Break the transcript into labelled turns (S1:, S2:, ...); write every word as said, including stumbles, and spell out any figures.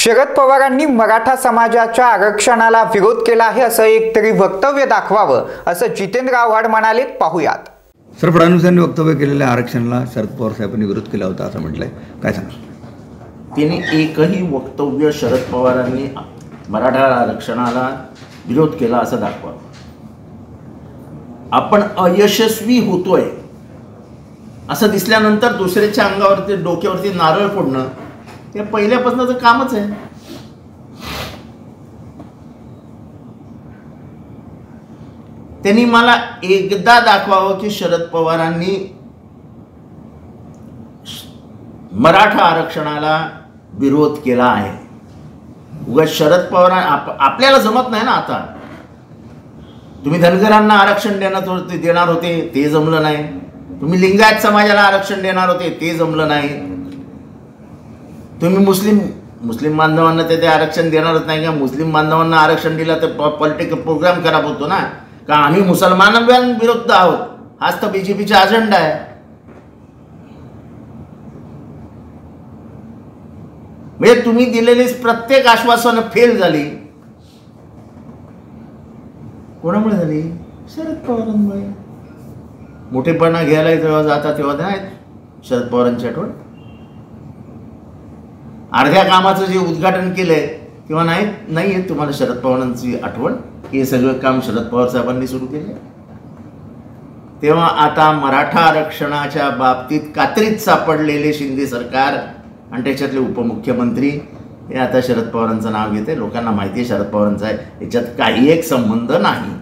S1: शरद पवारांनी मराठा समाजाच्या आरक्षणाला विरोध केला आहे असं एक तरी वक्तव्य दाखवावं असं जितेंद्र आव्हाड म्हणाले. पाहूयात.
S2: सर, फडणवीसांनी वक्तव्य केलेल्या आरक्षणाला शरद पवार साहेबांनी विरोध केला होता असं म्हटलंय, काय सांगा?
S3: त्यांनी एकही वक्तव्य शरद पवारांनी मराठा आरक्षणाला विरोध केला असं दाखवा. आपण अयशस्वी होतोय असं दिसल्यानंतर दुसऱ्याच्या अंगावरती डोक्यावरती नारळ फोडणं हे पहिल्यापासूनचं कामच आहे. त्यांनी मला एकदा दाखवावं की शरद पवारांनी मराठा आरक्षणाला विरोध केला आहे. उगा शरद पवार आप, आपल्याला जमत नाही ना. आता तुम्ही धनगरांना आरक्षण देणार होते देणार होते ते जमलं नाही. तुम्ही लिंगायत समाजाला आरक्षण देणार होते ते जमलं नाही. तुम्ही मुस्लिम मुस्लिम बांधवांना ते ते आरक्षण देणारच नाही का? मुस्लिम बांधवांना आरक्षण दिलं तर पॉलिटिकल प्रोग्राम खराब होतो ना. का आम्ही मुसलमानांविरुद्ध आहोत, हाच तर बीजेपीचा अजेंडा आहे. म्हणजे तुम्ही दिलेली प्रत्येक आश्वासनं फेल झाली. कोणामुळे झाली? शरद पवारांमुळे. मोठेपणा घ्यायला जेव्हा जाता तेव्हा नाहीत शरद पवारांची आठवण. अर्ध्या कामाचं जे उद्घाटन केलंय तेव्हा नाही नाही आहे तुम्हाला शरद पवारांची आठवण. हे सगळं काम शरद पवार साहेबांनी सुरू केले. तेव्हा आता मराठा आरक्षणाच्या बाबतीत कात्रीत सापडलेले शिंदे सरकार आणि त्याच्यातले उपमुख्यमंत्री हे आता शरद पवारांचं नाव घेते. लोकांना माहिती आहे शरद पवारांचा आहे, याच्यात काही एक संबंध नाही.